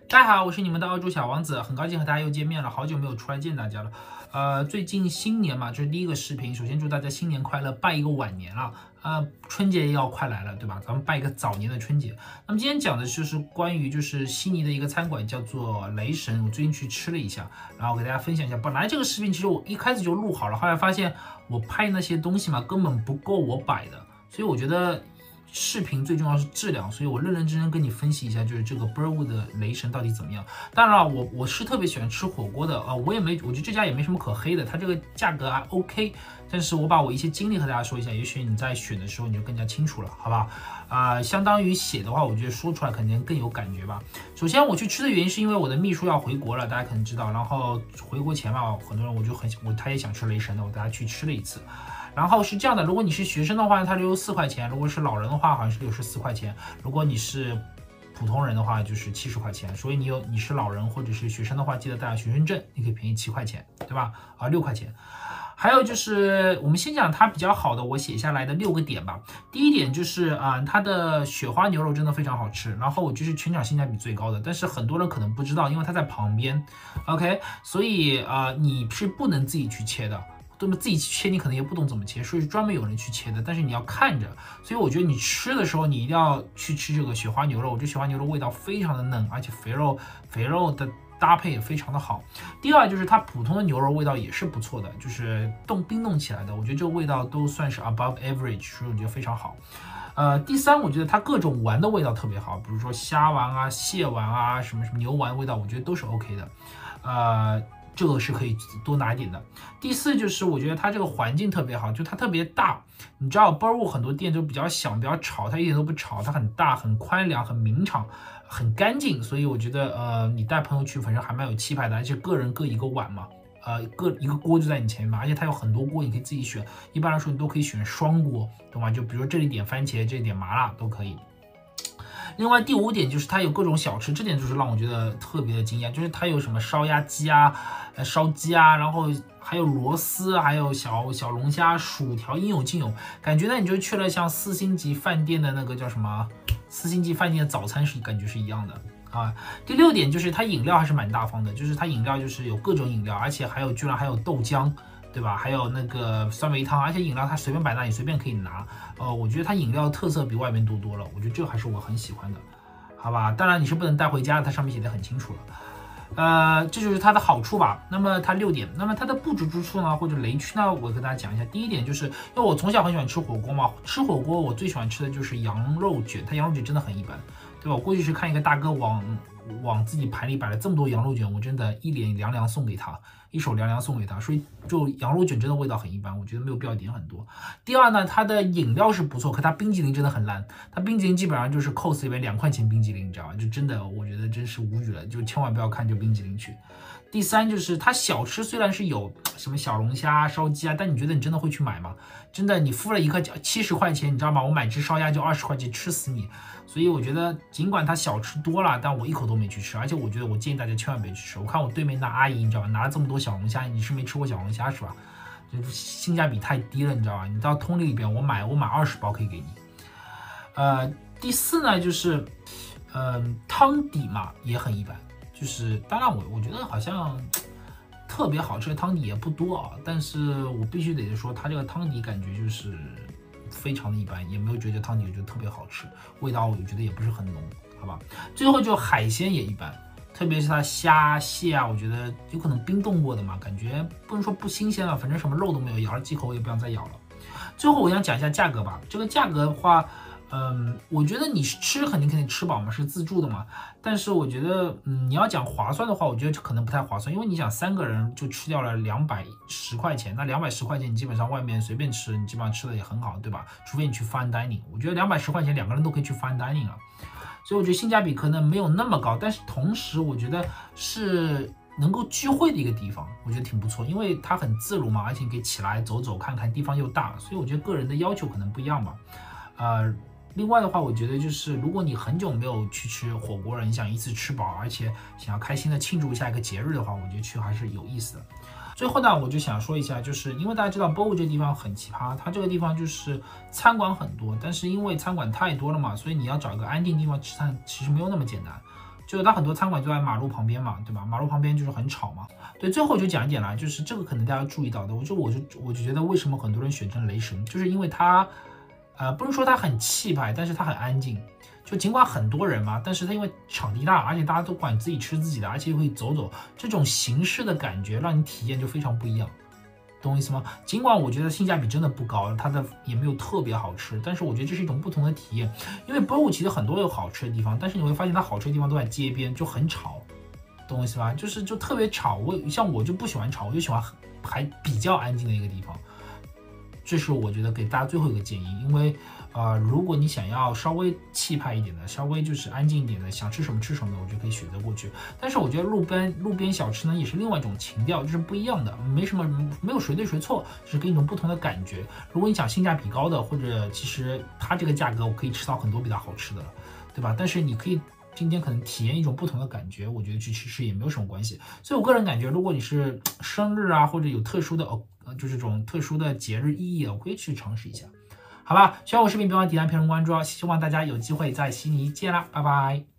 大家好，我是你们的澳洲小王子，很高兴和大家又见面了，好久没有出来见大家了。最近新年嘛，这是第一个视频，首先祝大家新年快乐，拜一个晚年了。春节要快来了，对吧？咱们拜一个早年的春节。那么今天讲的就是关于悉尼的一个餐馆，叫做雷神，我最近去吃了一下，然后给大家分享一下。本来这个视频其实我一开始就录好了，后来发现我拍那些东西嘛，根本不够我摆的，所以我觉得视频最重要是质量，所以我认认真真跟你分析一下，就是这个 Burwood 的雷神到底怎么样。当然了，我是特别喜欢吃火锅的我觉得这家也没什么可黑的，它这个价格还 OK， 但是我把我一些经历和大家说一下，也许你在选的时候你就更加清楚了，好不好？相当于写的话，我觉得说出来肯定更有感觉吧。首先我去吃的原因是因为我的秘书要回国了，大家可能知道，然后回国前嘛，很多人他也想吃雷神的，我带他去吃了一次。然后是这样的，如果你是学生的话，它64块钱；如果是老人的话，好像是64块钱；如果你是普通人的话，就是70块钱。所以你是老人或者是学生的话，记得带学生证，你可以便宜7块钱，对吧？6块钱。还有就是我们先讲它比较好的，我写下来的6个点吧。第一点就是它的雪花牛肉真的非常好吃，然后我就是全场性价比最高的，但是很多人可能不知道，因为它在旁边 ，OK， 所以你是不能自己去切的。那么自己切，你可能也不懂怎么切，所以专门有人去切的，但是你要看着。所以我觉得你吃的时候，你一定要去吃这个雪花牛肉。这雪花牛肉味道非常的嫩，而且肥肉的搭配也非常的好。第二就是它普通的牛肉味道也是不错的，就是冰冻起来的，我觉得这个味道都算是 above average， 所以我觉得非常好。第三，我觉得它各种丸的味道特别好，比如说虾丸啊、蟹丸啊、什么牛丸味道，我觉得都是 OK 的。这个是可以多拿一点的。第四就是我觉得它这个环境特别好，就它特别大。你知道 Burwood 很多店都比较小、比较吵，它一点都不吵，它很大、很宽敞、很明敞、很干净。所以我觉得你带朋友去，反正还蛮有气派的，而且个人各一个碗嘛。一个锅就在你前面嘛，而且它有很多锅，你可以自己选。一般来说，你都可以选双锅，懂吗？就比如说这里点番茄，这里点麻辣都可以。另外第5点就是它有各种小吃，这点就是让我觉得特别的惊讶，就是它有什么烧鸭鸡啊、烧鸡啊，然后还有螺丝，还有小龙虾、薯条，应有尽有。感觉呢你就去了像4星级饭店的那个叫什么4星级饭店的早餐感觉是一样的啊。第6点就是它饮料还是蛮大方的，就是它饮料就是有各种饮料，而且居然还有豆浆。对吧？还有那个酸梅汤，而且饮料它随便摆那里随便可以拿。我觉得它饮料特色比外面多了，我觉得这个还是我很喜欢的，好吧？当然你是不能带回家的，它上面写的很清楚了。这就是它的好处吧。那么它6点，那么它的不足之处呢，或者雷区呢，我跟大家讲一下。第一点就是因为我从小很喜欢吃火锅嘛，吃火锅我最喜欢吃的就是羊肉卷，它羊肉卷真的很一般，对吧？我过去是看一个大哥往自己盘里摆了这么多羊肉卷，我真的一脸凉凉送给他，一手凉凉送给他，所以就羊肉卷真的味道很一般，我觉得没有必要点很多。第二呢，它的饮料是不错，可它冰淇淋真的很烂，它冰淇淋基本上就是 COS 里面2块钱冰淇淋，你知道吗？就真的我觉得真是无语了，就千万不要看这冰淇淋去。第三就是它小吃虽然是有什么小龙虾、烧鸡啊，但你觉得你真的会去买吗？真的，你付了一个70块钱，你知道吗？我买只烧鸭就20块钱，吃死你。所以我觉得尽管它小吃多了，但我一口都没去吃，而且我觉得我建议大家千万别去吃。我看我对面那阿姨，你知道吧，拿了这么多小龙虾，你是没吃过小龙虾是吧？就性价比太低了，你知道吧？你到通力里边，我买20包可以给你。第4呢就是汤底嘛也很一般。就是当然我觉得好像特别好吃的汤底也不多啊，但是我必须得说它这个汤底感觉就是非常的一般，也没有觉得汤底就特别好吃，味道我觉得也不是很浓，好吧。最后就海鲜也一般，特别是它虾蟹啊，我觉得有可能冰冻过的嘛，感觉不能说不新鲜了，反正什么肉都没有，咬了几口我也不想再咬了。最后我想讲一下价格吧，这个价格的话。我觉得你吃肯定吃饱嘛，是自助的嘛。但是我觉得，你要讲划算的话，我觉得可能不太划算，因为你想3个人就吃掉了210块钱，那210块钱你基本上外面随便吃，你基本上吃的也很好，对吧？除非你去 fine dining， 我觉得210块钱2个人都可以去 fine dining 了，所以我觉得性价比可能没有那么高，但是同时我觉得是能够聚会的一个地方，我觉得挺不错，因为它很自如嘛，而且你可以起来走走看看，地方又大，所以我觉得个人的要求可能不一样吧，另外的话，我觉得就是如果你很久没有去吃火锅了，你想一次吃饱，而且想要开心的庆祝一下一个节日的话，我觉得去还是有意思的。最后呢，我就想说一下，就是因为大家知道 Burwood 这地方很奇葩，它这个地方就是餐馆很多，但是因为餐馆太多了嘛，所以你要找一个安定地方吃饭其实没有那么简单。 就它很多餐馆就在马路旁边嘛，对吧？马路旁边就是很吵嘛。对，最后就讲一点啦，就是这个可能大家注意到的，我就觉得为什么很多人选择雷神，就是因为它，不是说它很气派，但是它很安静。就尽管很多人嘛，但是它因为场地大，而且大家都管自己吃自己的，而且会走走，这种形式的感觉让你体验就非常不一样。懂我意思吗？尽管我觉得性价比真的不高，它的也没有特别好吃，但是我觉得这是一种不同的体验。因为 BOGO 其实很多有好吃的地方，但是你会发现它好吃的地方都在街边，就很吵，懂我意思吧？就特别吵。我就不喜欢吵，我就喜欢还比较安静的一个地方。这是我觉得给大家最后一个建议，因为如果你想要稍微气派一点的，稍微就是安静一点的，想吃什么吃什么的，我觉得可以选择过去。但是我觉得路边小吃呢，也是另外一种情调，就是不一样的，没有谁对谁错，就是给你一种不同的感觉。如果你想性价比高的，或者其实它这个价格我可以吃到很多比它好吃的了，对吧？但是你可以今天可能体验一种不同的感觉，我觉得去吃也没有什么关系。所以我个人感觉，如果你是生日啊，或者有特殊的就是这种特殊的节日意义啊，我可以去尝试一下。好吧，喜欢我视频别忘了点赞、评论、关注哦！希望大家有机会在悉尼见啦，拜拜。